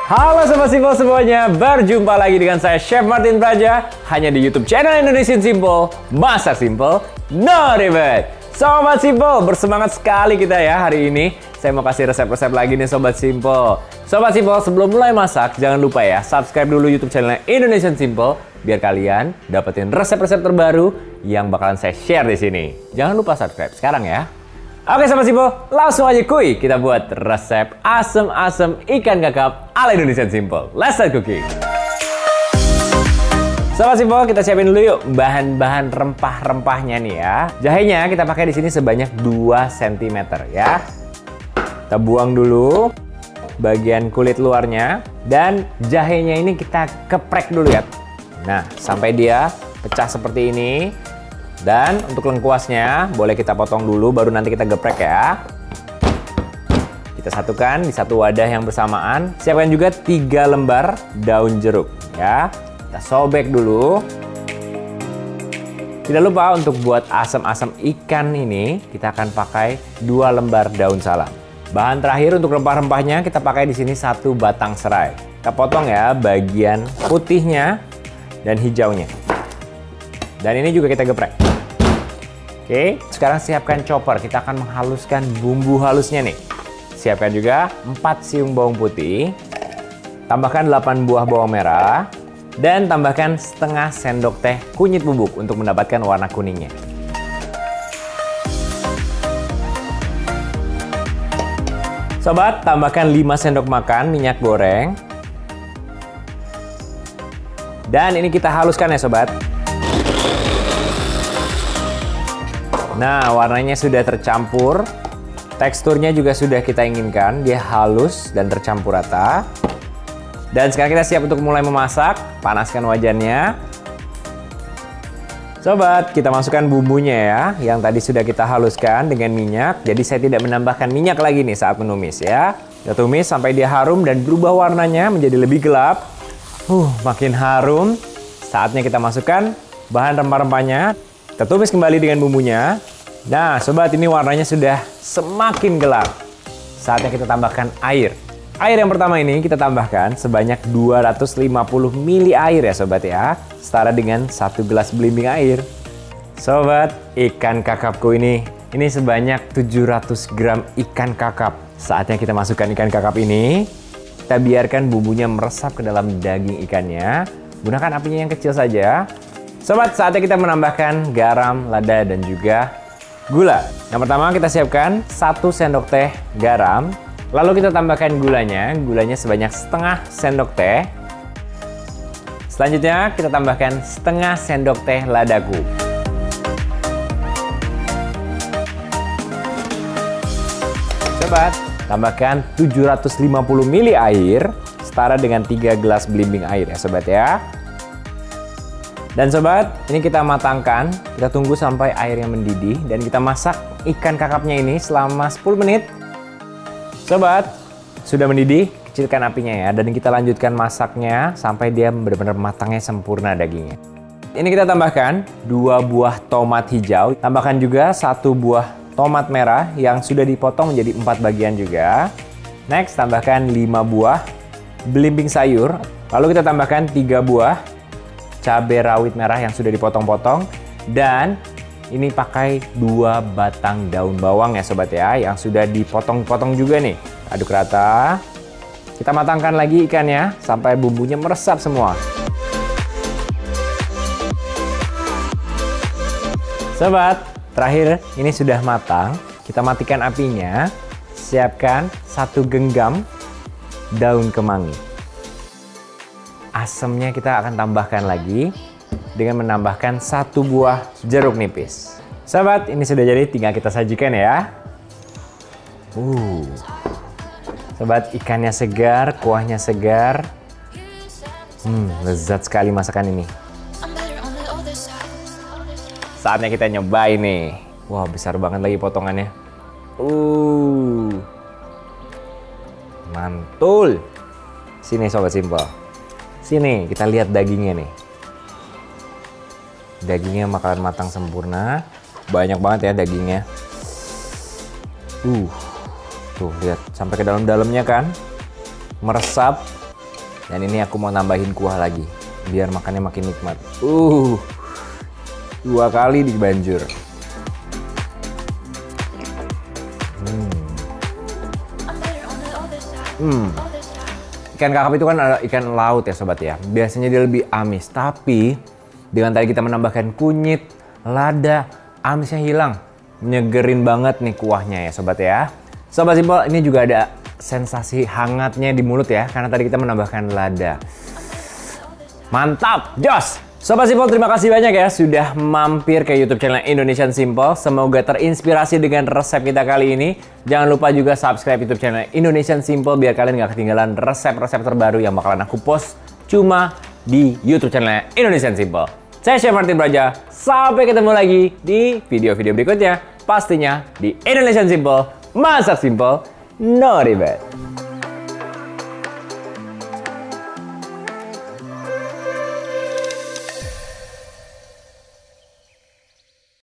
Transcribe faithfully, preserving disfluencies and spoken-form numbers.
Halo Sobat Simple semuanya, berjumpa lagi dengan saya Chef Martin Praja hanya di YouTube channel Indonesian Simple, masak simple, no ribet. Sobat Simple, bersemangat sekali kita ya hari ini. Saya mau kasih resep-resep lagi nih Sobat Simple. Sobat Simple, sebelum mulai masak, jangan lupa ya subscribe dulu YouTube channel Indonesian Simple biar kalian dapetin resep-resep terbaru yang bakalan saya share di sini. Jangan lupa subscribe sekarang ya. Oke Sobat Simple, langsung aja kuy kita buat resep asem-asem ikan kakap ala Indonesian Simple. Let's start cooking. Sobat Simple, kita siapin dulu yuk bahan-bahan rempah-rempahnya nih ya. Jahenya kita pakai di sini sebanyak dua sentimeter ya. Kita buang dulu bagian kulit luarnya dan jahenya ini kita keprek dulu ya. Nah, sampai dia pecah seperti ini. Dan untuk lengkuasnya boleh kita potong dulu baru nanti kita geprek ya. Kita satukan di satu wadah yang bersamaan. Siapkan juga tiga lembar daun jeruk ya. Kita sobek dulu. Tidak lupa untuk buat asam-asam ikan ini kita akan pakai dua lembar daun salam. Bahan terakhir untuk rempah-rempahnya kita pakai di sini satu batang serai. Kita potong ya bagian putihnya dan hijaunya. Dan ini juga kita geprek. Oke, sekarang siapkan chopper. Kita akan menghaluskan bumbu halusnya nih. Siapkan juga empat siung bawang putih. Tambahkan delapan buah bawang merah. Dan tambahkan setengah sendok teh kunyit bubuk untuk mendapatkan warna kuningnya. Sobat, tambahkan lima sendok makan minyak goreng. Dan ini kita haluskan ya sobat. Nah, warnanya sudah tercampur. Teksturnya juga sudah kita inginkan. Dia halus dan tercampur rata. Dan sekarang kita siap untuk mulai memasak. Panaskan wajannya. Sobat, kita masukkan bumbunya ya. Yang tadi sudah kita haluskan dengan minyak. Jadi saya tidak menambahkan minyak lagi nih saat menumis ya. Kita tumis sampai dia harum dan berubah warnanya menjadi lebih gelap. Uh, makin harum. Saatnya kita masukkan bahan rempah-rempahnya. Kita tumis kembali dengan bumbunya. Nah, sobat, ini warnanya sudah semakin gelap. Saatnya kita tambahkan air. Air yang pertama ini kita tambahkan sebanyak dua ratus lima puluh mililiter air ya sobat ya. Setara dengan satu gelas belimbing air. Sobat, ikan kakapku ini, ini sebanyak tujuh ratus gram ikan kakap. Saatnya kita masukkan ikan kakap ini. Kita biarkan bumbunya meresap ke dalam daging ikannya. Gunakan apinya yang kecil saja. Sobat, saatnya kita menambahkan garam, lada, dan juga gula. Yang pertama kita siapkan satu sendok teh garam. Lalu kita tambahkan gulanya. Gulanya sebanyak setengah sendok teh. Selanjutnya kita tambahkan setengah sendok teh ladaku. Sobat, tambahkan tujuh ratus lima puluh mililiter air. Setara dengan tiga gelas belimbing air ya sobat ya. Dan sobat, ini kita matangkan, kita tunggu sampai airnya mendidih dan kita masak ikan kakapnya ini selama sepuluh menit. Sobat, sudah mendidih, kecilkan apinya ya dan kita lanjutkan masaknya sampai dia benar-benar matangnya sempurna dagingnya. Ini kita tambahkan dua buah tomat hijau, tambahkan juga satu buah tomat merah yang sudah dipotong menjadi empat bagian juga. Next, tambahkan lima buah belimbing sayur, lalu kita tambahkan tiga buah cabai rawit merah yang sudah dipotong-potong dan ini pakai dua batang daun bawang ya sobat ya yang sudah dipotong-potong juga nih. Aduk rata. Kita matangkan lagi ikannya sampai bumbunya meresap semua. Sobat, terakhir ini sudah matang. Kita matikan apinya. Siapkan satu genggam daun kemangi. Asamnya kita akan tambahkan lagi dengan menambahkan satu buah jeruk nipis. Sobat, ini sudah jadi, tinggal kita sajikan ya. Uh, sobat, ikannya segar, kuahnya segar. Hmm, lezat sekali masakan ini. Saatnya kita nyobain nih. Wah, besar banget lagi potongannya. Uh, mantul. Sini Sobat Simple. Sini, kita lihat dagingnya nih. Dagingnya bakalan matang sempurna. Banyak banget ya dagingnya. Uh, tuh lihat sampai ke dalam-dalamnya kan. Meresap. Dan ini aku mau nambahin kuah lagi, biar makannya makin nikmat. Uh, dua kali dibanjur. Hmm. Hmm. Ikan kakap itu kan ada ikan laut ya sobat ya. Biasanya dia lebih amis, tapi dengan tadi kita menambahkan kunyit, lada, amisnya hilang. Nyegerin banget nih kuahnya ya sobat ya. Sobat Simple, ini juga ada sensasi hangatnya di mulut ya, karena tadi kita menambahkan lada. Mantap, jos! Sobat Simple, terima kasih banyak ya sudah mampir ke YouTube channel Indonesian Simple. Semoga terinspirasi dengan resep kita kali ini. Jangan lupa juga subscribe YouTube channel Indonesian Simple biar kalian nggak ketinggalan resep-resep terbaru yang bakalan aku post cuma di YouTube channel Indonesian Simple. Saya Chef Martin Braja, sampai ketemu lagi di video-video berikutnya. Pastinya di Indonesian Simple, masak simple, no ribet.